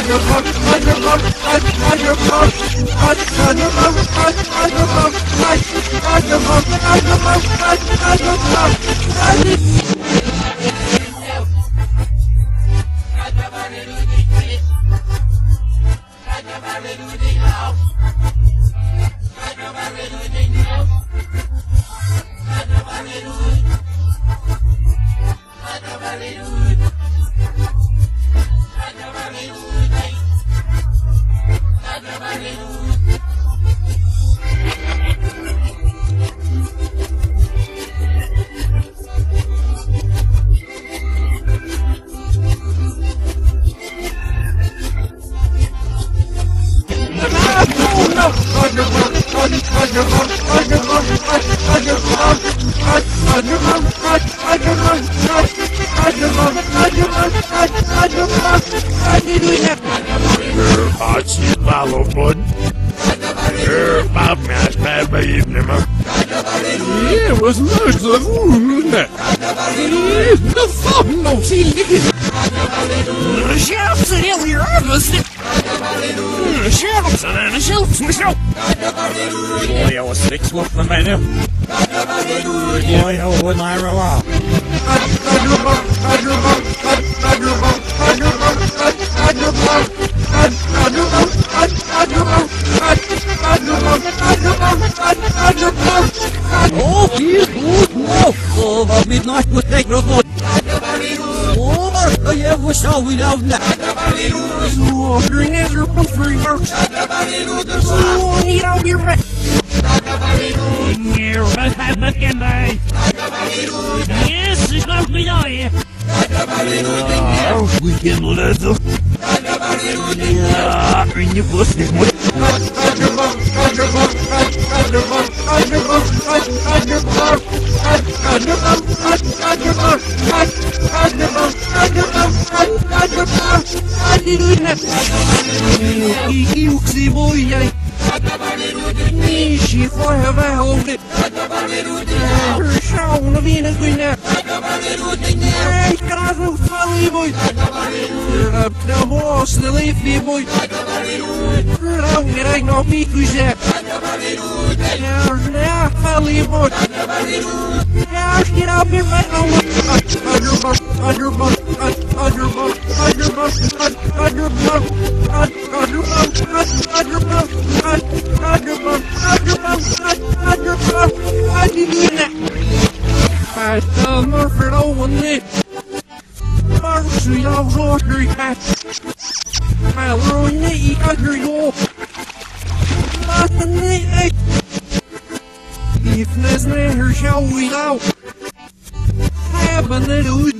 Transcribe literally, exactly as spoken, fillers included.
Yeah, was nice of you, the fun no see. Shelves and every harvest. Shelves and shelves and shelves. Boy, I was six with the menu. Boy, I was my roll. Oh, he's good. Oh, oh, midnight would take no more. Oh, I have a show without that. So, during Ezra Pumphrey works. So, need all your rest. Here, let's have a can day. Yes, it's not me, I. Oh, we can let them. Yeah, in your pussy. Iuxi boy, Nishi for have I hold it. Her shown of in a queen. I got a funny boy. Up the boss, the leafy boy. How can I not be that? Now, funny boy. Now, get up here, my own. Underbook, underbook, underbook, underbook, underbook, underbook, underbook, underbook, underbook, underbook. I tell Murphy no one did. Mercy of Rotary Cat. I'll ruin the under your. Nothing the if there's never shall we out. Have a little.